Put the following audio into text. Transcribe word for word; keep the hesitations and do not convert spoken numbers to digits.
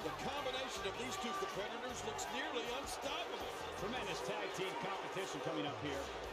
The combination of these two competitors looks nearly unstoppable. Tremendous tag team competition coming up here.